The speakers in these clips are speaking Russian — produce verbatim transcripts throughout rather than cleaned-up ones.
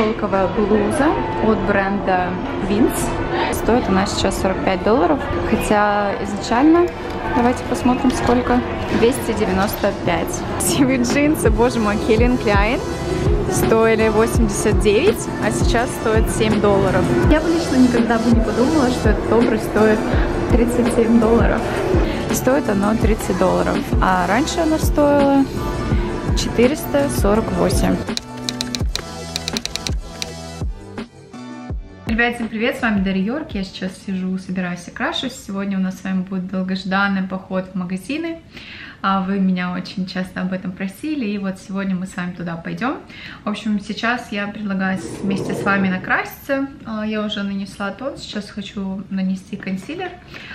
шелковая блуза от бренда Vince. Стоит она сейчас сорок пять долларов, хотя изначально, давайте посмотрим сколько, двести девяносто пять. Красивые джинсы, боже мой, Calvin Klein стоили восемьдесят девять, а сейчас стоит семь долларов. Я бы лично никогда бы не подумала, что этот образ стоит тридцать семь долларов. Стоит оно тридцать долларов, а раньше оно стоило четыреста сорок восемь. Ребят, всем привет, с вами Дарья Йорк. Я сейчас сижу, собираюсь и крашусь. Сегодня у нас с вами будет долгожданный поход в магазины. Вы меня очень часто об этом просили, и вот сегодня мы с вами туда пойдем. В общем, сейчас я предлагаю вместе с вами накраситься. Я уже нанесла тон, сейчас хочу нанести консилер.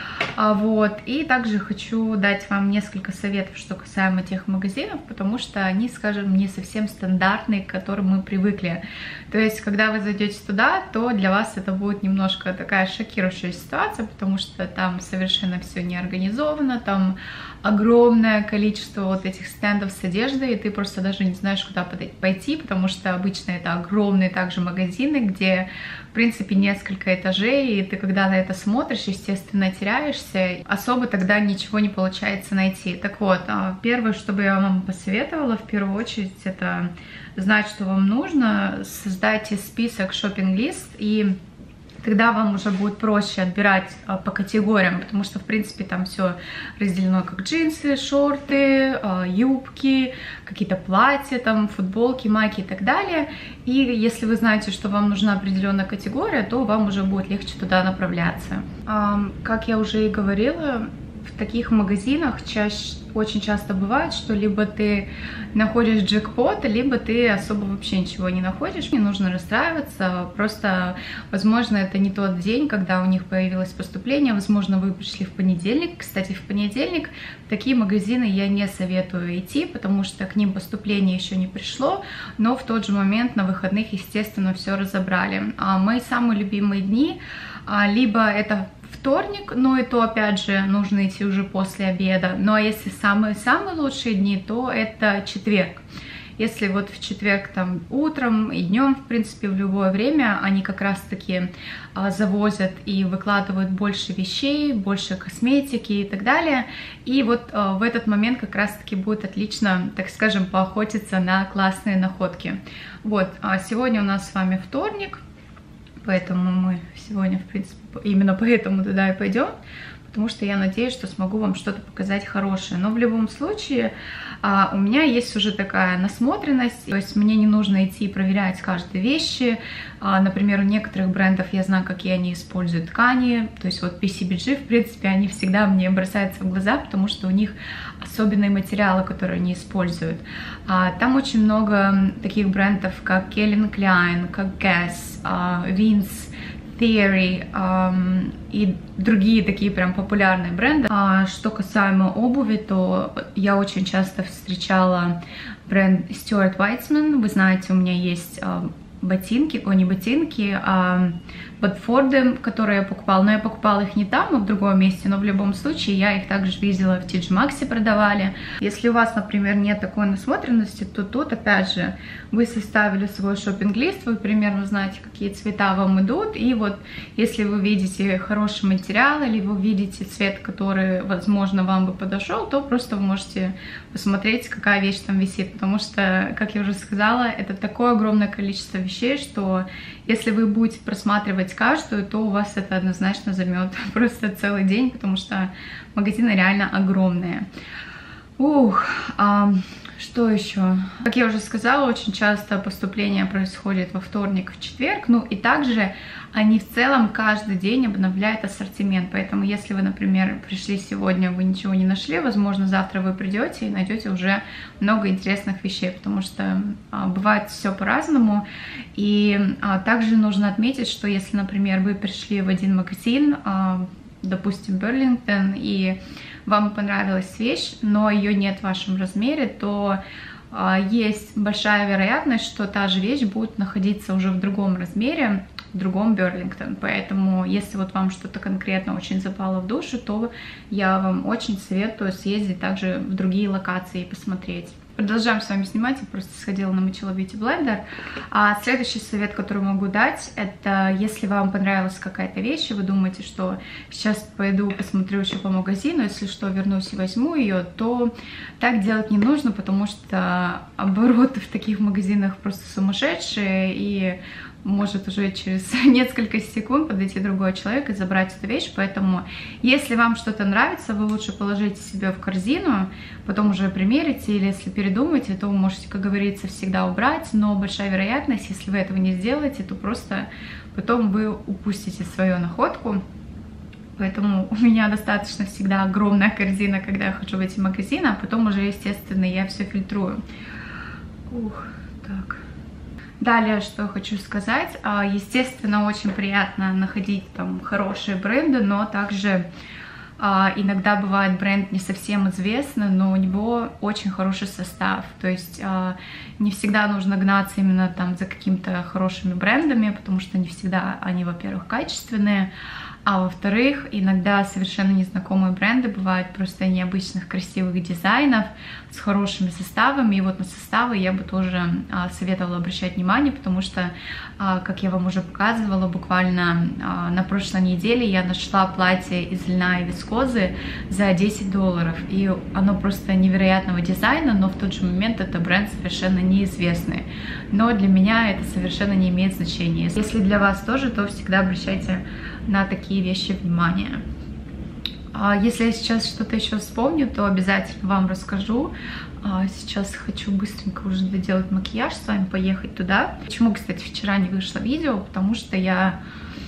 Вот, и также хочу дать вам несколько советов, что касаемо тех магазинов, потому что они, скажем, не совсем стандартные, к которым мы привыкли. То есть, когда вы зайдете туда, то для вас это будет немножко такая шокирующая ситуация, потому что там совершенно все не организовано, там огромное количество вот этих стендов с одеждой, и ты просто даже не знаешь, куда пойти, потому что обычно это огромные также магазины, где, в принципе, несколько этажей, и ты, когда на это смотришь, естественно, теряешься, особо тогда ничего не получается найти. Так вот, первое, что бы я вам посоветовала, в первую очередь, это знать, что вам нужно, создайте список шоппинг-лист, и тогда вам уже будет проще отбирать а, по категориям, потому что, в принципе, там все разделено как джинсы, шорты, а, юбки, какие-то платья, там, футболки, майки и так далее. И если вы знаете, что вам нужна определенная категория, то вам уже будет легче туда направляться. А, как я уже и говорила, в таких магазинах чаще, очень часто бывает, что либо ты находишь джекпот, либо ты особо вообще ничего не находишь. Не нужно расстраиваться, просто, возможно, это не тот день, когда у них появилось поступление, возможно, вы пришли в понедельник. Кстати, в понедельник в такие магазины я не советую идти, потому что к ним поступление еще не пришло, но в тот же момент на выходных, естественно, все разобрали. А мои самые любимые дни, либо это вторник, но и то, опять же, нужно идти уже после обеда. Ну а если самые-самые лучшие дни, то это четверг. Если вот в четверг там утром и днем, в принципе, в любое время, они как раз-таки а, завозят и выкладывают больше вещей, больше косметики и так далее. И вот а, в этот момент как раз-таки будет отлично, так скажем, поохотиться на классные находки. Вот, а сегодня у нас с вами вторник. Поэтому мы сегодня, в принципе, именно поэтому туда и пойдем, потому что я надеюсь, что смогу вам что-то показать хорошее. Но в любом случае а, у меня есть уже такая насмотренность, то есть мне не нужно идти и проверять каждые вещи. А, например, у некоторых брендов я знаю, какие они используют ткани, то есть вот пи си би джи, в принципе, они всегда мне бросаются в глаза, потому что у них особенные материалы, которые они используют. А, там очень много таких брендов, как Calvin Klein, как Guess, а, Vince, Theory um, и другие такие прям популярные бренды. А что касаемо обуви, то я очень часто встречала бренд Stuart Weitzman. Вы знаете, у меня есть uh, ботинки, о, не ботинки, а Ботфорды, которые я покупала. Но я покупала их не там, а в другом месте, но в любом случае я их также видела в ти джи Maxx продавали. Если у вас, например, нет такой насмотренности, то тут, опять же, вы составили свой шоппинг-лист, вы примерно знаете, какие цвета вам идут, и вот если вы видите хороший материал, или вы видите цвет, который, возможно, вам бы подошел, то просто вы можете посмотреть, какая вещь там висит, потому что, как я уже сказала, это такое огромное количество вещей, что если вы будете просматривать каждую, то у вас это однозначно займет просто целый день, потому что магазины реально огромные. Ух, а, что еще? Как я уже сказала, очень часто поступление происходит во вторник, в четверг, ну и также они в целом каждый день обновляют ассортимент, поэтому если вы, например, пришли сегодня, вы ничего не нашли, возможно, завтра вы придете и найдете уже много интересных вещей, потому что а, бывает все по-разному. И а, также нужно отметить, что если, например, вы пришли в один магазин, а, допустим, Берлингтон, и вам понравилась вещь, но ее нет в вашем размере, то а, есть большая вероятность, что та же вещь будет находиться уже в другом размере, в другом Берлингтон. Поэтому, если вот вам что-то конкретно очень запало в душу, то я вам очень советую съездить также в другие локации и посмотреть. продолжаем с вами снимать, я просто сходила намочила бьюти-блендер. А следующий совет, который могу дать, это если вам понравилась какая-то вещь, и вы думаете, что сейчас пойду посмотрю еще по магазину, если что, вернусь и возьму ее, то так делать не нужно, потому что обороты в таких магазинах просто сумасшедшие, и может уже через несколько секунд подойти другой человек и забрать эту вещь. Поэтому, если вам что-то нравится, вы лучше положите себе в корзину, потом уже примерите, или если передумаете, то вы можете, как говорится, всегда убрать. Но большая вероятность, если вы этого не сделаете, то просто потом вы упустите свою находку. Поэтому у меня достаточно всегда огромная корзина, когда я хожу в эти магазины, а потом уже, естественно, я все фильтрую. Ух, так. Далее, что я хочу сказать, естественно, очень приятно находить там хорошие бренды, но также иногда бывает бренд не совсем известный, но у него очень хороший состав, то есть не всегда нужно гнаться именно там за какими-то хорошими брендами, потому что не всегда они, во-первых, качественные, а во-вторых, иногда совершенно незнакомые бренды бывают просто необычных красивых дизайнов с хорошими составами. И вот на составы я бы тоже а, советовала обращать внимание, потому что, а, как я вам уже показывала, буквально а, на прошлой неделе я нашла платье из льна и вискозы за десять долларов. И оно просто невероятного дизайна, но в тот же момент это бренд совершенно неизвестный. Но для меня это совершенно не имеет значения. Если для вас тоже, то всегда обращайте на такие вещи внимание. Если я сейчас что-то еще вспомню, то обязательно вам расскажу. Сейчас хочу быстренько уже доделать макияж, с вами поехать туда. Почему, кстати, вчера не вышло видео? Потому что я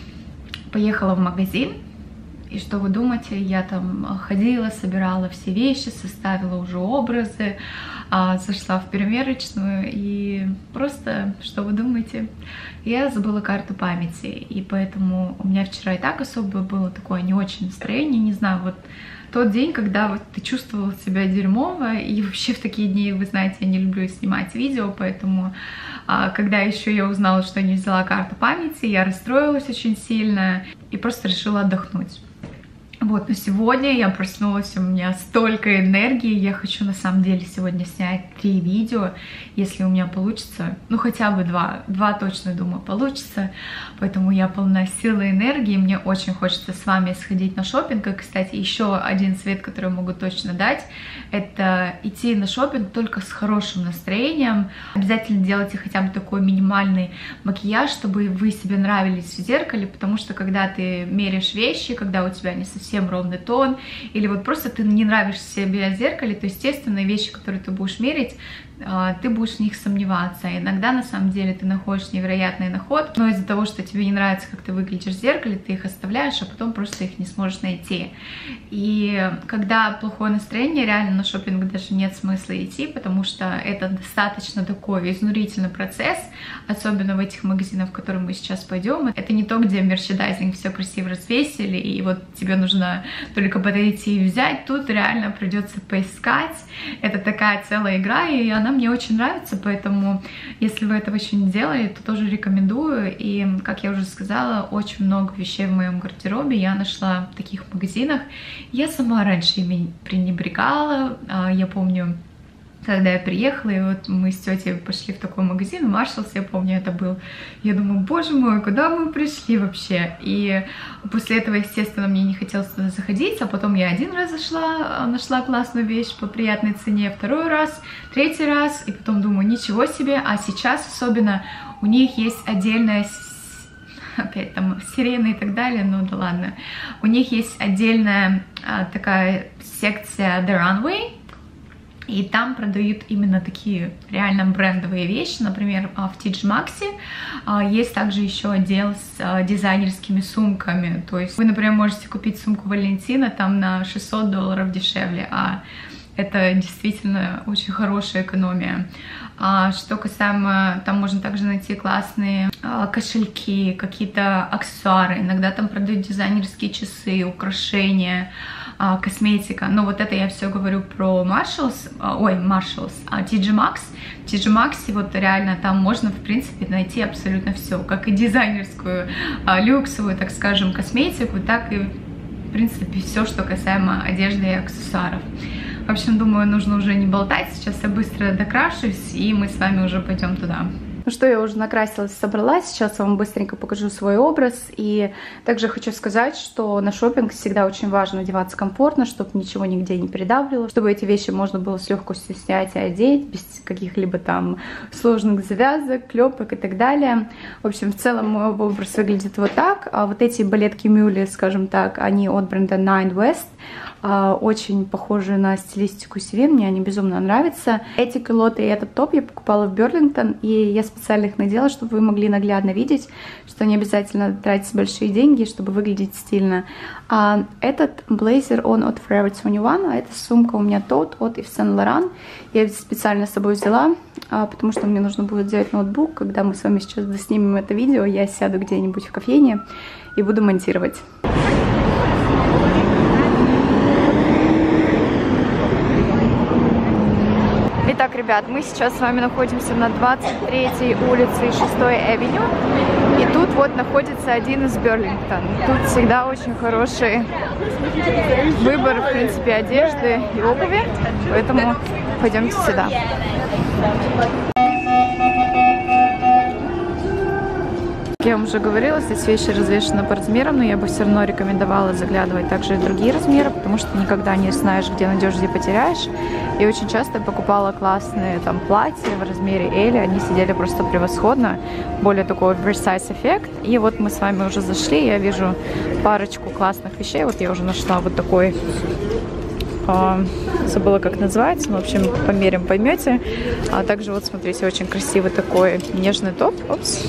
поехала в магазин. И что вы думаете, я там ходила, собирала все вещи, составила уже образы, зашла в примерочную, и просто, что вы думаете, я забыла карту памяти, и поэтому у меня вчера и так особо было такое не очень настроение, не знаю, вот тот день, когда вот ты чувствовала себя дерьмово, и вообще в такие дни, вы знаете, я не люблю снимать видео, поэтому когда еще я узнала, что не взяла карту памяти, я расстроилась очень сильно и просто решила отдохнуть. Вот, но сегодня я проснулась, у меня столько энергии, я хочу на самом деле сегодня снять три видео, если у меня получится, ну хотя бы два, два точно, думаю, получится, поэтому я полна силы и энергии, мне очень хочется с вами сходить на шопинг. И, кстати, еще один совет, который могу точно дать, это идти на шопинг только с хорошим настроением, обязательно делайте хотя бы такой минимальный макияж, чтобы вы себе нравились в зеркале, потому что когда ты меряешь вещи, когда у тебя не совсем совсем ровный тон, или вот просто ты не нравишься себе в зеркале, то, естественно, вещи, которые ты будешь мерить, ты будешь в них сомневаться. Иногда, на самом деле, ты находишь невероятные находки, но из-за того, что тебе не нравится, как ты выглядишь в зеркале, ты их оставляешь, а потом просто их не сможешь найти. И когда плохое настроение, реально на шопинг даже нет смысла идти, потому что это достаточно такой изнурительный процесс, особенно в этих магазинах, в которые мы сейчас пойдем. Это не то, где мерчендайзинг все красиво развесили, и вот тебе нужно только подойти и взять. Тут реально придется поискать. Это такая целая игра, и она мне очень нравится, поэтому если вы этого еще не делали, то тоже рекомендую. И, как я уже сказала, очень много вещей в моем гардеробе я нашла в таких магазинах. Я сама раньше ими пренебрегала. Я помню, когда я приехала, и вот мы с тетей пошли в такой магазин, Marshalls, я помню, это был. Я думаю, боже мой, куда мы пришли вообще? И после этого, естественно, мне не хотелось туда заходить, а потом я один раз зашла, нашла классную вещь по приятной цене, второй раз, третий раз, и потом думаю, ничего себе, а сейчас особенно у них есть отдельная, опять там сирены и так далее, ну да ладно, у них есть отдельная а, такая секция The Runway, и там продают именно такие реально брендовые вещи, например, в ти джи Maxx есть также еще отдел с дизайнерскими сумками, то есть вы, например, можете купить сумку Валентина там на шестьсот долларов дешевле, а это действительно очень хорошая экономия. А что касаемо, там можно также найти классные а, кошельки, какие-то аксессуары, иногда там продают дизайнерские часы, украшения, а, косметика. Но вот это я все говорю про Marshalls, а, ой, Marshalls, а ти джи Maxx. В ти джи Maxx вот реально там можно, в принципе, найти абсолютно все, как и дизайнерскую, а, люксовую, так скажем, косметику, так и, в принципе, все, что касаемо одежды и аксессуаров. В общем, думаю, нужно уже не болтать. Сейчас я быстро докрашусь, и мы с вами уже пойдем туда. Ну что, я уже накрасилась, собралась. Сейчас я вам быстренько покажу свой образ. И также хочу сказать, что на шопинг всегда очень важно одеваться комфортно, чтобы ничего нигде не придавливало, чтобы эти вещи можно было с легкостью снять и одеть, без каких-либо там сложных завязок, клепок и так далее. В общем, в целом мой образ выглядит вот так. А вот эти балетки Мюли, скажем так, они от бренда Nine West. Очень похожи на стилистику Севин, мне они безумно нравятся. Эти кюлоты и этот топ я покупала в Берлингтон, и я специально их надела, чтобы вы могли наглядно видеть, что не обязательно тратить большие деньги, чтобы выглядеть стильно. А этот блейзер, он от Forever двадцать один, а эта сумка у меня тот от Yves Saint Laurent. Я специально с собой взяла, потому что мне нужно будет взять ноутбук. Когда мы с вами сейчас доснимем это видео, я сяду где-нибудь в кофейне и буду монтировать. Итак, ребят, мы сейчас с вами находимся на двадцать третьей улице и шестой авеню. И тут вот находится один из Берлингтон. Тут всегда очень хороший выбор, в принципе, одежды и обуви. Поэтому пойдемте сюда. Как я вам уже говорила, здесь вещи развешаны по размерам, но я бы все равно рекомендовала заглядывать также и в другие размеры, потому что никогда не знаешь, где найдешь, где потеряешь. И очень часто я покупала классные там платья в размере L, они сидели просто превосходно, более такой oversize эффект. И вот мы с вами уже зашли, я вижу парочку классных вещей. Вот я уже нашла вот такой, э, забыла как называется, но в общем померим, поймете. А также вот смотрите, очень красивый такой нежный топ. Опс.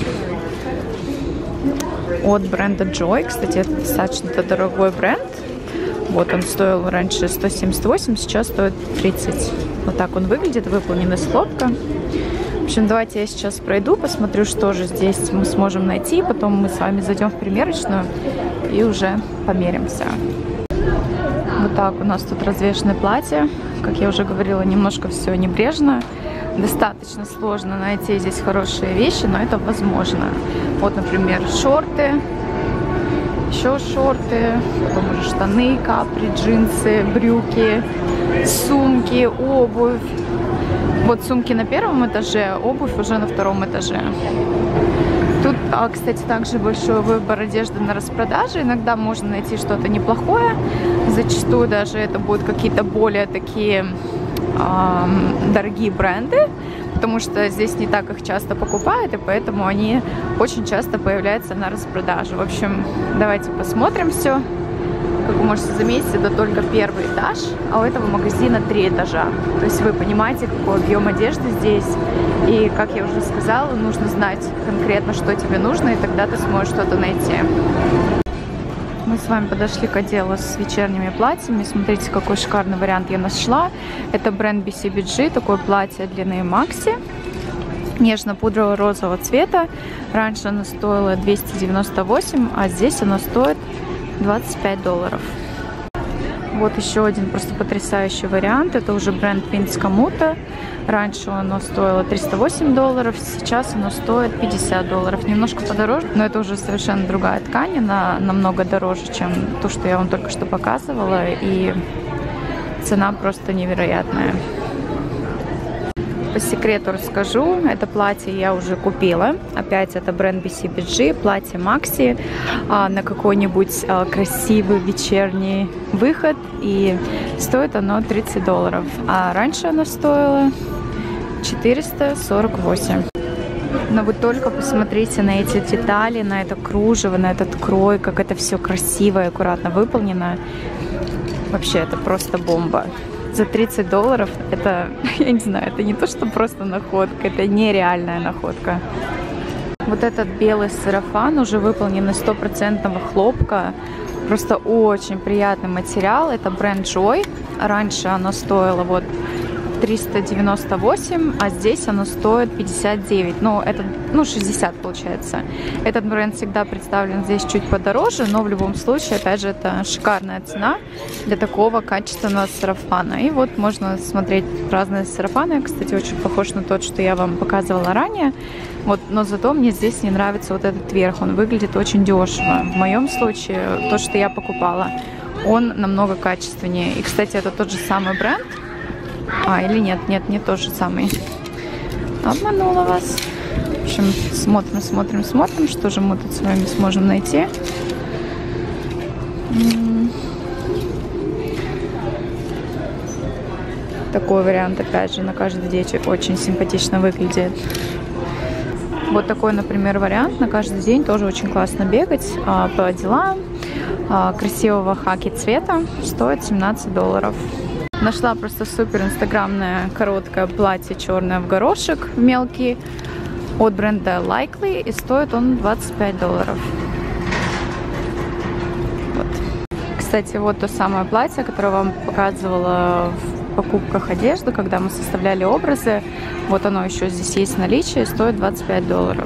От бренда Joy. Кстати, это достаточно дорогой бренд. Вот он стоил раньше сто семьдесят восемь, сейчас стоит тридцать. Вот так он выглядит, выполнен из хлопка. В общем, давайте я сейчас пройду, посмотрю, что же здесь мы сможем найти. Потом мы с вами зайдем в примерочную и уже померимся. Вот так у нас тут развешаны платья. Как я уже говорила, немножко все небрежно. Достаточно сложно найти здесь хорошие вещи, но это возможно. Вот, например, шорты, еще шорты, потом уже штаны, капри, джинсы, брюки, сумки, обувь. Вот сумки на первом этаже, обувь уже на втором этаже. Тут, кстати, также большой выбор одежды на распродаже. Иногда можно найти что-то неплохое. Зачастую даже это будут какие-то более такие эм, дорогие бренды, потому что здесь не так их часто покупают, и поэтому они очень часто появляются на распродаже. В общем, давайте посмотрим все. Как вы можете заметить, это только первый этаж, а у этого магазина три этажа. То есть вы понимаете, какой объем одежды здесь. И, как я уже сказала, нужно знать конкретно, что тебе нужно, и тогда ты сможешь что-то найти. Мы с вами подошли к отделу с вечерними платьями. Смотрите, какой шикарный вариант я нашла. Это бренд би си би джи, такое платье длины макси. Нежно-пудрово-розового цвета. Раньше оно стоило двести девяносто восемь, а здесь оно стоит двадцать пять долларов. Вот еще один просто потрясающий вариант. Это уже бренд Vince Camuto. Раньше оно стоило триста восемь долларов, сейчас оно стоит пятьдесят долларов. Немножко подороже, но это уже совершенно другая ткань. Она намного дороже, чем то, что я вам только что показывала. И цена просто невероятная. По секрету расскажу, это платье я уже купила. Опять это бренд би си би джи, платье Макси а, на какой-нибудь а, красивый вечерний выход. И стоит оно тридцать долларов. А раньше оно стоило четыреста сорок восемь. Но вы только посмотрите на эти детали, на это кружево, на этот крой, как это все красиво и аккуратно выполнено. Вообще, это просто бомба. За тридцать долларов это, я не знаю, это не то, что просто находка, это нереальная находка. Вот этот белый сарафан уже выполнен из стопроцентного хлопка. Просто очень приятный материал. Это бренд Joy. Раньше оно стоило вот триста девяносто восемь, а здесь оно стоит пятьдесят девять. Ну, это, ну, шестьдесят получается. Этот бренд всегда представлен здесь чуть подороже, но в любом случае, опять же, это шикарная цена для такого качественного сарафана. И вот можно смотреть разные сарафаны. Кстати, очень похож на тот, что я вам показывала ранее. Вот, но зато мне здесь не нравится вот этот верх. Он выглядит очень дешево. В моем случае, то, что я покупала, он намного качественнее. И, кстати, это тот же самый бренд. А, или нет, нет, не тот же самый. Обманула вас. В общем, смотрим, смотрим, смотрим, что же мы тут с вами сможем найти. Такой вариант, опять же, на каждый день очень симпатично выглядит. Вот такой, например, вариант на каждый день тоже очень классно бегать а, по делам. А, красивого хаки цвета стоит семнадцать долларов. Нашла просто супер инстаграмное короткое платье черное в горошек мелкий от бренда Likely, и стоит он двадцать пять долларов. Вот. Кстати, вот то самое платье, которое вам показывала в покупках одежды, когда мы составляли образы. Вот оно еще здесь есть в наличии, стоит двадцать пять долларов.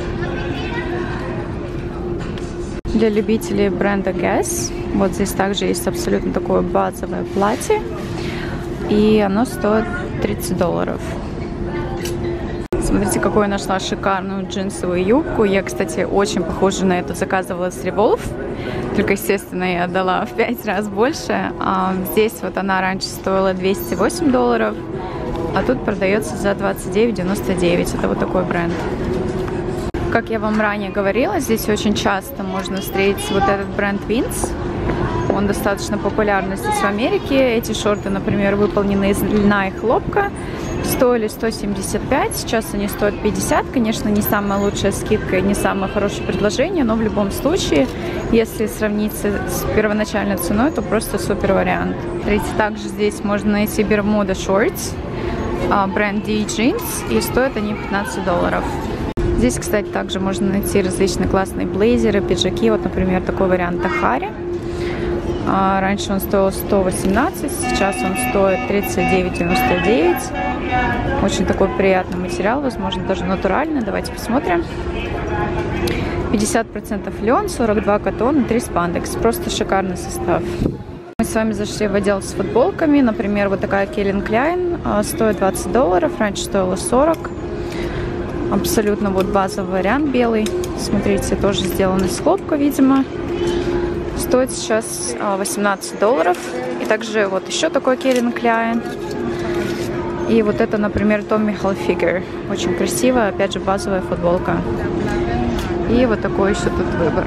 Для любителей бренда Guess, вот здесь также есть абсолютно такое базовое платье, и оно стоит тридцать долларов. Смотрите, какую я нашла шикарную джинсовую юбку. Я, кстати, очень похожа на эту заказывала с Revolve, только, естественно, я отдала в пять раз больше. А здесь вот она раньше стоила двести восемь долларов, а тут продается за двадцать девять девяносто девять. Это вот такой бренд. Как я вам ранее говорила, здесь очень часто можно встретить вот этот бренд Vince. Он достаточно популярный здесь в Америке. Эти шорты, например, выполнены из льна и хлопка. Стоили сто семьдесят пять, сейчас они стоят пятьдесят. Конечно, не самая лучшая скидка и не самое хорошее предложение, но в любом случае, если сравнить с первоначальной ценой, то просто супер вариант. Смотрите, также здесь можно найти Bermuda Shorts, бренд ди Jeans, и стоят они пятнадцать долларов. Здесь, кстати, также можно найти различные классные блейзеры, пиджаки. Вот, например, такой вариант Тахари. Раньше он стоил сто восемнадцать, сейчас он стоит тридцать девять девяносто девять. Очень такой приятный материал, возможно, даже натуральный. Давайте посмотрим. пятьдесят процентов лен, сорок два катон и три спандекс. Просто шикарный состав. Мы с вами зашли в отдел с футболками. Например, вот такая Calvin Klein стоит двадцать долларов, раньше стоила сорок. Абсолютно вот базовый вариант белый. Смотрите, тоже сделан из хлопка, видимо. Стоит сейчас восемнадцать долларов. И также вот еще такой Calvin Klein. И вот это, например, Tommy Hilfiger. Очень красивая, опять же, базовая футболка. И вот такой еще тут выбор.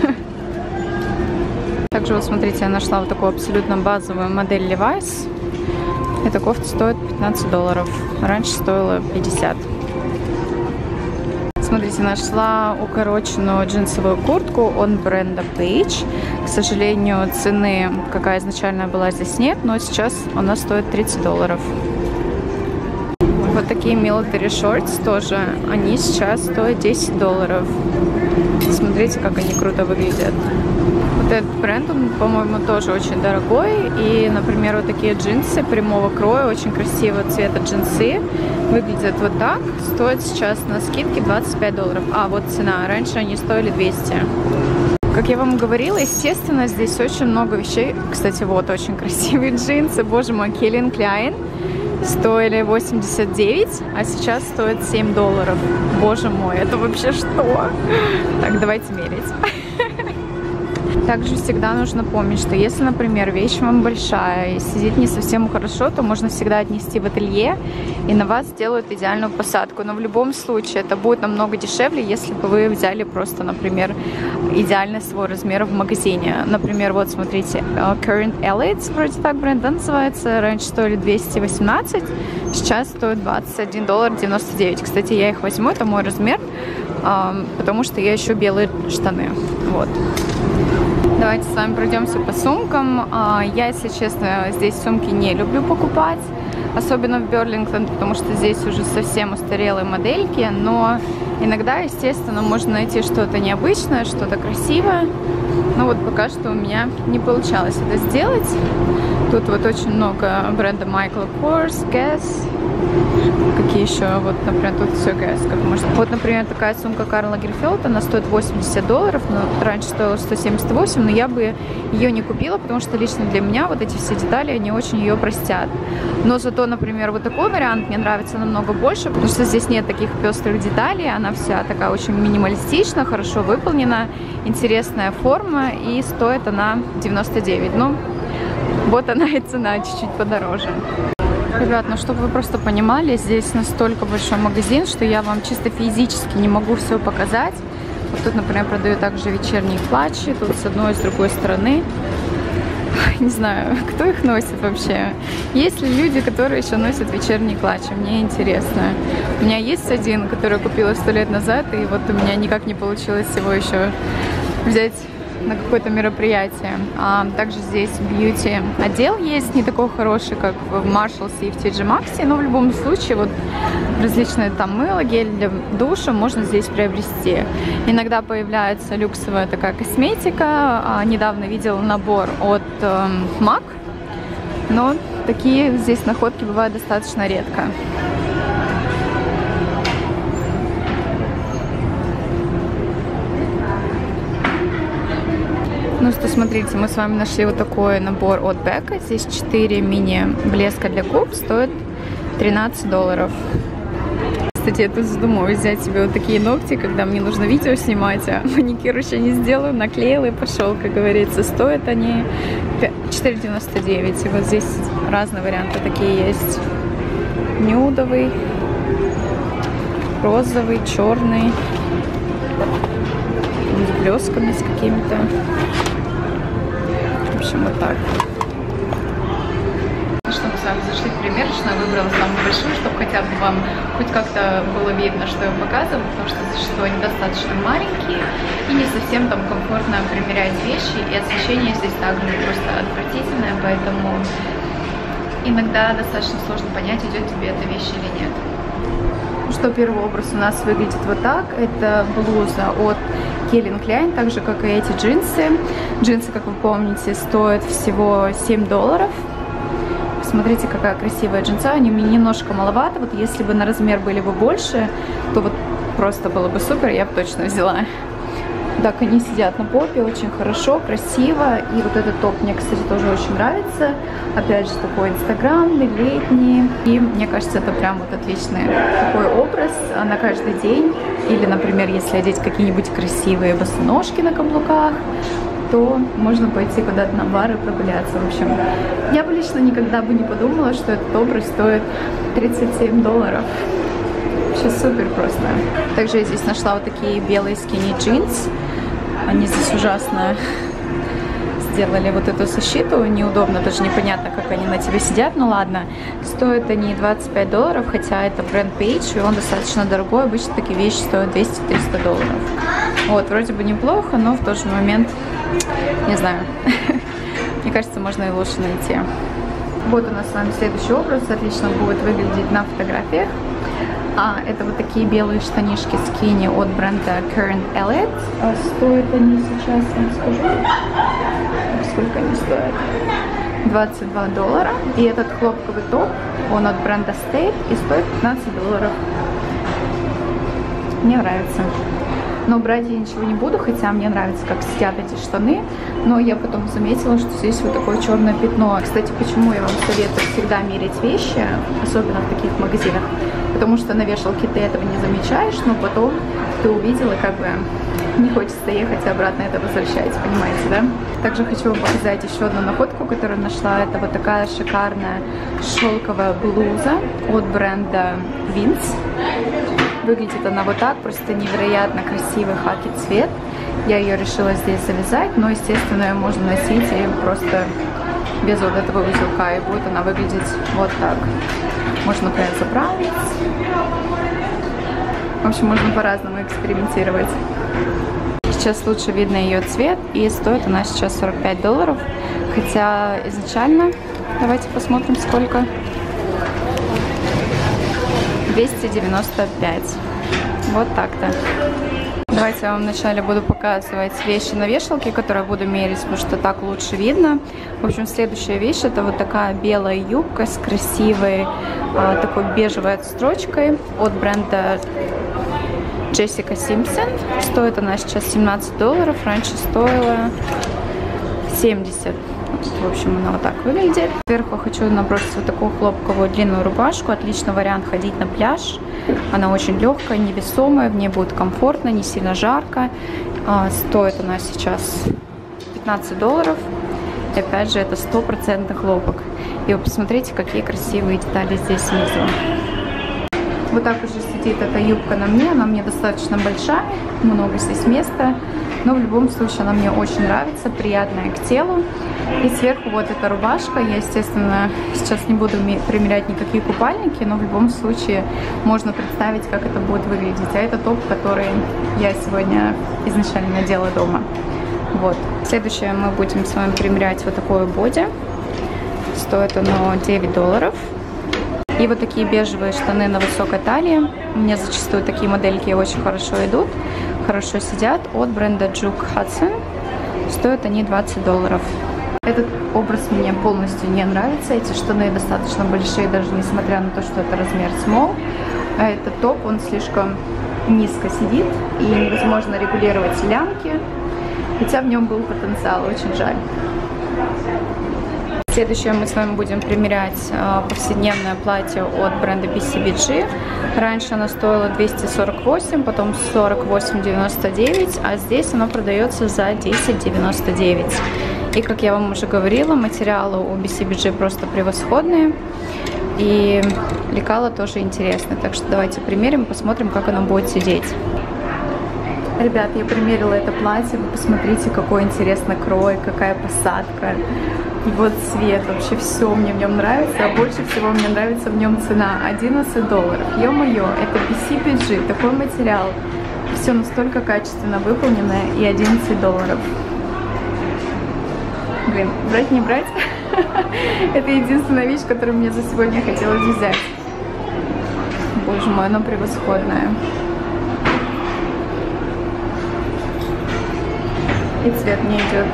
Также вот смотрите, я нашла вот такую абсолютно базовую модель Levi's. Эта кофта стоит пятнадцать долларов. Раньше стоила пятьдесят. Смотрите, нашла укороченную джинсовую куртку от бренда Page. К сожалению, цены, какая изначально была, здесь нет, но сейчас она стоит тридцать долларов. Вот такие military shorts тоже, они сейчас стоят десять долларов. Смотрите, как они круто выглядят. Вот этот бренд, он, по-моему, тоже очень дорогой. И, например, вот такие джинсы прямого кроя, очень красивого цвета джинсы, выглядят вот так. Стоят сейчас на скидке двадцать пять долларов. А, вот цена. Раньше они стоили двести. Как я вам говорила, естественно, здесь очень много вещей. Кстати, вот очень красивые джинсы. Боже мой, Calvin Klein. Стоили восемьдесят девять, а сейчас стоят семь долларов. Боже мой, это вообще что? Так, давайте мерить. Также всегда нужно помнить, что если, например, вещь вам большая и сидит не совсем хорошо, то можно всегда отнести в ателье, и на вас сделают идеальную посадку. Но в любом случае это будет намного дешевле, если бы вы взяли просто, например, идеальный свой размер в магазине. Например, вот смотрите, Current Elites, вроде так бренд, да, называется. Раньше стоили двести восемнадцать, сейчас стоит двадцать один доллар девяносто девять. Кстати, я их возьму, это мой размер, потому что я ищу белые штаны. Вот. Давайте с вами пройдемся по сумкам. Я, если честно, здесь сумки не люблю покупать, особенно в Берлингтон, потому что здесь уже совсем устарелые модельки, но иногда, естественно, можно найти что-то необычное, что-то красивое. Но вот пока что у меня не получалось это сделать. Тут вот очень много бренда Michael Kors, Guess. Какие еще? Вот, например, тут все Guess, как можно. Вот, например, такая сумка Карл Лагерфельд, она стоит восемьдесят долларов, но раньше стоила сто семьдесят восемь, но я бы ее не купила, потому что лично для меня вот эти все детали, они очень ее простят. Но зато, например, вот такой вариант мне нравится намного больше, потому что здесь нет таких пестрых деталей, она вся такая очень минималистична, хорошо выполнена, интересная форма, и стоит она девяносто девять. Ну, вот она и цена, чуть-чуть подороже. Ребят, ну чтобы вы просто понимали, здесь настолько большой магазин, что я вам чисто физически не могу все показать. Вот тут, например, продаю также вечерние клатчи, тут с одной и с другой стороны. Не знаю, кто их носит вообще. Есть ли люди, которые еще носят вечерние клатчи? Мне интересно. У меня есть один, который я купила сто лет назад, и вот у меня никак не получилось его еще взять на какое-то мероприятие. А также здесь бьюти отдел есть, не такой хороший, как в Marshalls и в ти джей Maxx, но в любом случае вот различные там мыло, гель для душа можно здесь приобрести. Иногда появляется люксовая такая косметика. А, недавно видела набор от э, MAC, но такие здесь находки бывают достаточно редко. Ну что, смотрите, мы с вами нашли вот такой набор от Becca. Здесь четыре мини-блеска для губ, стоит тринадцать долларов. Кстати, я тут задумываюсь взять себе вот такие ногти, когда мне нужно видео снимать, а маникюр еще не сделаю, наклеила и пошел, как говорится. Стоят они четыре девяносто девять. И вот здесь разные варианты такие есть. Нюдовый, розовый, черный, с блесками с какими-то. В общем, вот так. Что мы с вами зашли в примерочную, выбрала самую большую, чтобы хотя бы вам хоть как-то было видно, что я показываю, потому что зачастую они достаточно маленькие и не совсем там комфортно примерять вещи, и освещение здесь также просто отвратительное, поэтому иногда достаточно сложно понять, идет тебе эта вещь или нет. Что первый образ у нас выглядит вот так. Это блуза от Calvin Klein, так же как и эти джинсы. Джинсы, как вы помните, стоят всего семь долларов. Посмотрите, какая красивая джинса. Они мне немножко маловато. Вот если бы на размер были бы больше, то вот просто было бы супер, я бы точно взяла. Так, они сидят на попе, очень хорошо, красиво. И вот этот топ мне, кстати, тоже очень нравится. Опять же, такой инстаграмный, летний. И мне кажется, это прям вот отличный такой образ на каждый день. Или, например, если одеть какие-нибудь красивые босоножки на каблуках, то можно пойти куда-то на бар и прогуляться. В общем, я бы лично никогда бы не подумала, что этот образ стоит тридцать семь долларов. Вообще супер просто. Также я здесь нашла вот такие белые skinny jeans. Они здесь ужасно сделали вот эту защиту. Неудобно, даже непонятно, как они на тебе сидят. Ну ладно. Стоят они двадцать пять долларов, хотя это бренд Page, и он достаточно дорогой. Обычно такие вещи стоят двести-триста долларов. Вот, вроде бы неплохо, но в тот же момент, не знаю, мне кажется, можно и лучше найти. Вот у нас с вами следующий образ. Отлично будет выглядеть на фотографиях. А, это вот такие белые штанишки скини от бренда Current Elite. А стоят они сейчас, я вам скажу, сколько они стоят. двадцать два доллара. И этот хлопковый топ, он от бренда State и стоит пятнадцать долларов. Мне нравится. Но брать я ничего не буду, хотя мне нравится, как сидят эти штаны. Но я потом заметила, что здесь вот такое черное пятно. Кстати, почему я вам советую всегда мерить вещи, особенно в таких магазинах? Потому что на вешалке ты этого не замечаешь, но потом ты увидела, как бы не хочется ехать и обратно это возвращать, понимаете, да? Также хочу вам показать еще одну находку, которую нашла. Это вот такая шикарная шелковая блуза от бренда Vince. Выглядит она вот так, просто невероятно красивый хаки цвет. Я ее решила здесь завязать, но, естественно, ее можно носить и просто без вот этого узелка, и будет она выглядеть вот так. Можно, например, заправить. В общем, можно по-разному экспериментировать. Сейчас лучше видно ее цвет, и стоит она сейчас сорок пять долларов. Хотя изначально, давайте посмотрим, сколько. двести девяносто пять. Вот так-то. Давайте я вам вначале буду показывать вещи на вешалке, которые я буду мерить, потому что так лучше видно. В общем, следующая вещь — это вот такая белая юбка с красивой а, такой бежевой отстрочкой от бренда Джессика Симпсон. Стоит она сейчас семнадцать долларов, раньше стоила семьдесят. В общем, она вот так выглядит. Сверху хочу набросить вот такую хлопковую длинную рубашку. Отличный вариант ходить на пляж. Она очень легкая, невесомая, в ней будет комфортно, не сильно жарко. А, стоит она сейчас пятнадцать долларов. И опять же, это стопроцентный хлопок. И вы посмотрите, какие красивые детали здесь внизу. Вот так уже сидит эта юбка на мне, она мне достаточно большая, много здесь места, но в любом случае она мне очень нравится, приятная к телу. И сверху вот эта рубашка, я, естественно, сейчас не буду примерять никакие купальники, но в любом случае можно представить, как это будет выглядеть. А это топ, который я сегодня изначально надела дома. Вот. Следующее мы будем с вами примерять вот такое боди. Стоит оно девять долларов. И вот такие бежевые штаны на высокой талии. Мне зачастую такие модельки очень хорошо идут, хорошо сидят, от бренда Juke Hudson. Стоят они двадцать долларов. Этот образ мне полностью не нравится. Эти штаны достаточно большие, даже несмотря на то, что это размер small. А этот топ, он слишком низко сидит, и невозможно регулировать лямки. Хотя в нем был потенциал, очень жаль. Следующее мы с вами будем примерять э, повседневное платье от бренда би си би джи. Раньше оно стоило двести сорок восемь, потом сорок восемь девяносто девять, а здесь оно продается за десять девяносто девять. И, как я вам уже говорила, материалы у би си би джи просто превосходные. И лекало тоже интересно. Так что давайте примерим, посмотрим, как оно будет сидеть. Ребят, я примерила это платье. Вы посмотрите, какой интересный крой, какая посадка. И вот цвет, вообще все мне в нем нравится, а больше всего мне нравится в нем цена одиннадцать долларов. Ё-моё, это би си би джи, такой материал, все настолько качественно выполнено, и одиннадцать долларов. Блин, брать не брать? Это единственная вещь, которую мне за сегодня хотелось взять. Боже мой, оно превосходное. И цвет мне идет.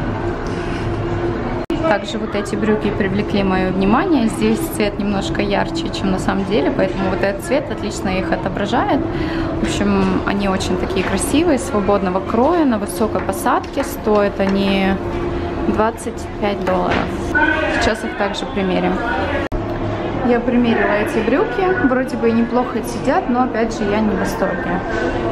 Также вот эти брюки привлекли мое внимание. Здесь цвет немножко ярче, чем на самом деле, поэтому вот этот цвет отлично их отображает. В общем, они очень такие красивые, свободного кроя, на высокой посадке. Стоят они двадцать пять долларов. Сейчас их также примерим. Я примерила эти брюки. Вроде бы и неплохо сидят, но опять же я не в восторге.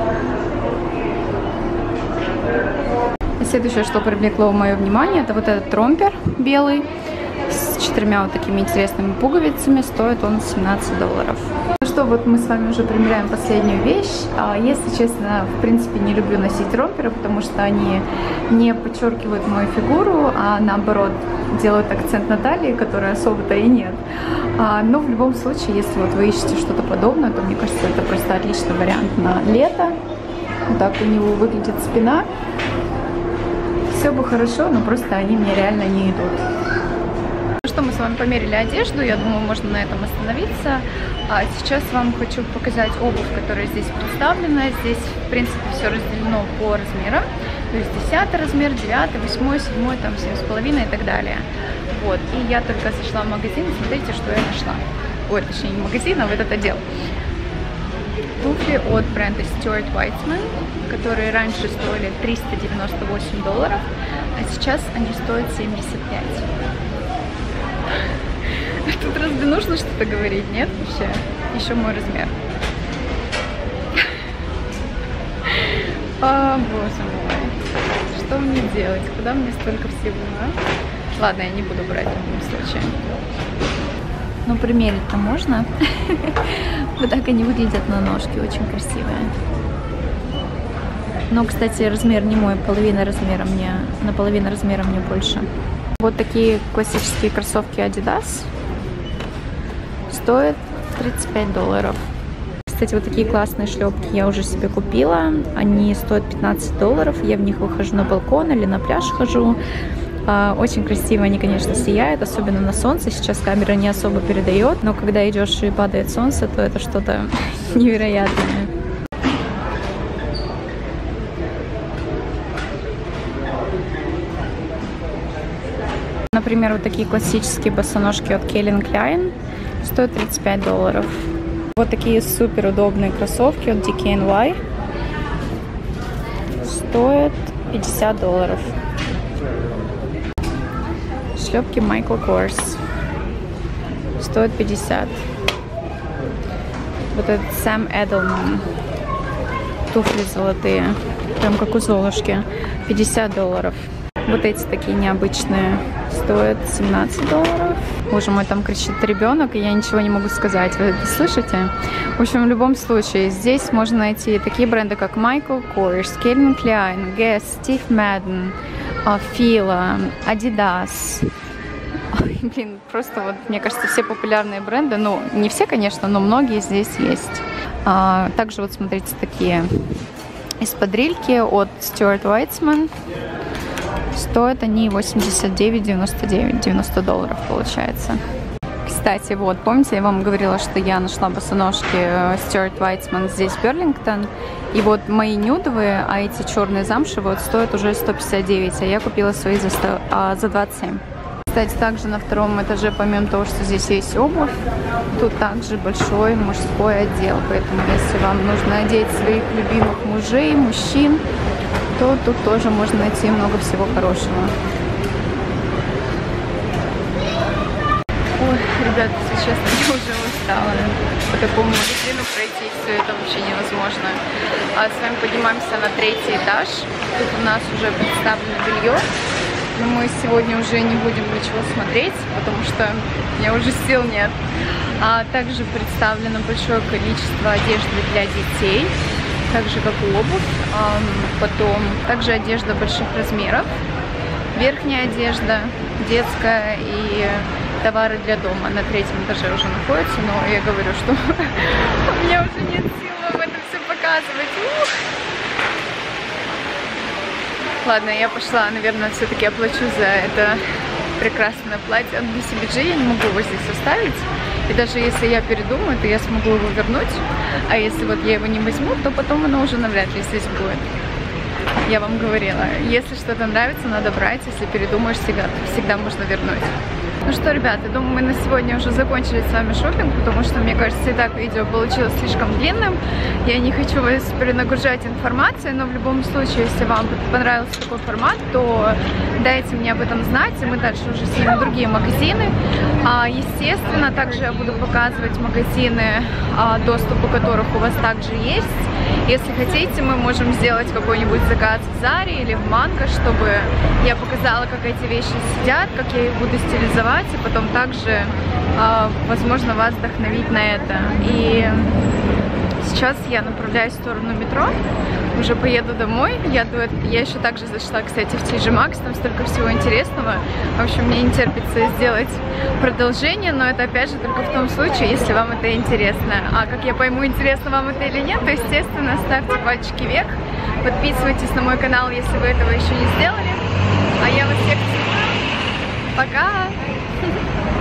Следующее, что привлекло мое внимание, это вот этот тромпер белый с четырьмя вот такими интересными пуговицами. Стоит он семнадцать долларов. Ну что, вот мы с вами уже примеряем последнюю вещь. Если честно, в принципе, не люблю носить тромперы, потому что они не подчеркивают мою фигуру, а наоборот делают акцент на талии, которой особо-то и нет. Но в любом случае, если вот вы ищете что-то подобное, то мне кажется, это просто отличный вариант на лето. Вот так у него выглядит спина. Все бы хорошо, но просто они мне реально не идут. Ну что, мы с вами померили одежду, я думаю, можно на этом остановиться. А сейчас вам хочу показать обувь, которая здесь представлена. Здесь, в принципе, все разделено по размерам. То есть десятый размер, девятый, восьмой, седьмой, там семь с половиной и так далее. Вот. И я только зашла в магазин, смотрите, что я нашла. Ой, точнее, не магазин, а в этот отдел. Туфли от бренда Stuart Weitzman, которые раньше стоили триста девяносто восемь долларов, а сейчас они стоят семьдесят пять. Тут разве нужно что-то говорить? Нет? Вообще? Еще мой размер. О, боже мой. Что мне делать? Куда мне столько всего, а? Ладно, я не буду брать в любом случае. Ну, примерить-то можно. Вот так они выглядят на ножке, очень красивые. Но, кстати, размер не мой, половина размера мне, на половину размера мне больше. Вот такие классические кроссовки Adidas стоят тридцать пять долларов. Кстати, вот такие классные шлепки я уже себе купила. Они стоят пятнадцать долларов. Я в них выхожу на балкон или на пляж хожу. Очень красиво они, конечно, сияют, особенно на солнце. Сейчас камера не особо передает, но когда идешь и падает солнце, то это что-то невероятное. Например, вот такие классические босоножки от Calvin Klein стоят тридцать пять долларов. Вот такие супер удобные кроссовки от ди кей эн уай стоят пятьдесят долларов. Шлепки Michael Kors стоят пятьдесят. Вот этот Sam Edelman. Туфли золотые, прям как у Золушки, пятьдесят долларов. Вот эти такие необычные стоят семнадцать долларов. Боже мой, там кричит ребенок, и я ничего не могу сказать. Вы это слышите? В общем, в любом случае, здесь можно найти такие бренды, как Michael Kors, Calvin Klein, Guess, Steve Madden, Fila, Adidas. Ой, блин, просто вот, мне кажется, все популярные бренды, ну, не все, конечно, но многие здесь есть. А, также вот, смотрите, такие эспадрильки от Stuart Weitzman. Стоят они восемьдесят девять девяносто девять, девяносто долларов получается. Кстати, вот, помните, я вам говорила, что я нашла босоножки Stuart Weitzman здесь, Берлингтон. И вот мои нюдовые, а эти черные замшевые, вот, стоят уже сто пятьдесят девять, а я купила свои за, сто, а, за двадцать семь. Кстати, также на втором этаже, помимо того, что здесь есть обувь, тут также большой мужской отдел. Поэтому, если вам нужно одеть своих любимых мужей, мужчин, то тут тоже можно найти много всего хорошего. Ой, ребята, если честно, я уже устала. По такому магазину пройти все это вообще невозможно. А с вами поднимаемся на третий этаж. Тут у нас уже представлено белье. Но мы сегодня уже не будем ничего смотреть, потому что у меня уже сил нет. А также представлено большое количество одежды для детей, так же как и обувь. Потом также одежда больших размеров, верхняя одежда, детская и товары для дома. На третьем этаже уже находится, но я говорю, что у меня уже нет сил вам это все показывать. Ух! Ладно, я пошла, наверное, все-таки оплачу за это прекрасное платье от би си би джи. Я не могу его здесь оставить. И даже если я передумаю, то я смогу его вернуть. А если вот я его не возьму, то потом оно уже навряд ли здесь будет. Я вам говорила, если что-то нравится, надо брать. Если передумаешь, всегда, всегда можно вернуть. Ну что, ребята, думаю, мы на сегодня уже закончили с вами шопинг, потому что, мне кажется, и так видео получилось слишком длинным. Я не хочу вас перенагружать информацией, но в любом случае, если вам понравился такой формат, то дайте мне об этом знать, и мы дальше уже снимем другие магазины. А, естественно, также я буду показывать магазины, а, доступ у которых у вас также есть. Если хотите, мы можем сделать какой-нибудь заказ в Заре или в Манго, чтобы я показала, как эти вещи сидят, как я их буду стилизовать, и потом также, возможно, вас вдохновить на это. И сейчас я направляюсь в сторону метро, уже поеду домой. Я, я еще также зашла, кстати, в ти джи Maxx, там столько всего интересного. В общем, мне не терпится сделать продолжение, но это, опять же, только в том случае, если вам это интересно. А как я пойму, интересно вам это или нет, то, естественно, ставьте пальчики вверх, подписывайтесь на мой канал, если вы этого еще не сделали. А я вас всех целую. Пока!